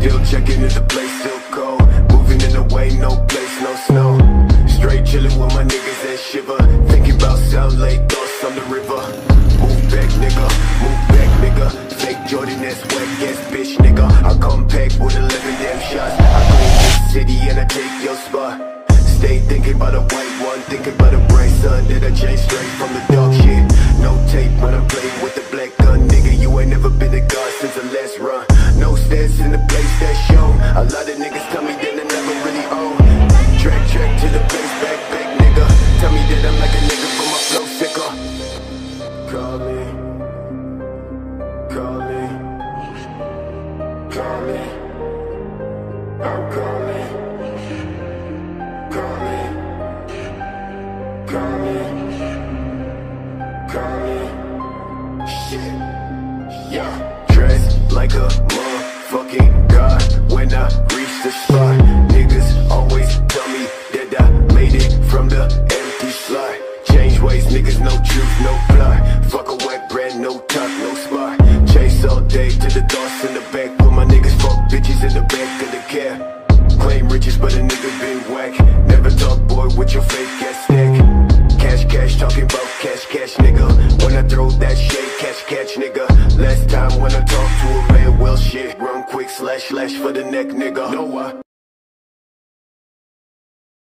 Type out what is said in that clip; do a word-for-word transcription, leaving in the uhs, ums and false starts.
Still checking if the place still cold. Moving in the way, no place, no snow. Straight chilling with my niggas that shiver. Thinking about Sound Lake, thoughts on the river. Move back, nigga, move back, nigga. Fake Jordan, that's wet gas, bitch, nigga. I come pack with eleven damn shots. I clean this city and I take your spot. Stay thinking about a white one, thinking about a bright sun. That I changed straight from the dark shit. No tape when I'm playing with the black gun. Nigga, you ain't never been a god since the last run. No stats in the place that's shown. A lot of niggas tell me that I never really own. Track, track to the place, back, back, nigga. Tell me that I'm like a nigga, but my flow sicker. Call me, call me, call me, I'm calling. Call me, call me, call me. Shit, yeah. Dressed like a motherfucking god when I reach the spot. Niggas always tell me that I made it from the empty slot. Change ways, niggas, no truth, no plot. Fuck a wet brand, no top, no spot. Chase all day to the thoughts in the back. Put my niggas fuck bitches in the back of the cab. Claim riches, but a nigga been whack. Never talk, boy, with your fake ass stack. Cash, cash, talking about cash, cash, nigga. When I throw that shade, catch, catch, nigga. Last time when I talk to a man, well, shit. Run quick, slash, slash for the neck, nigga. No, I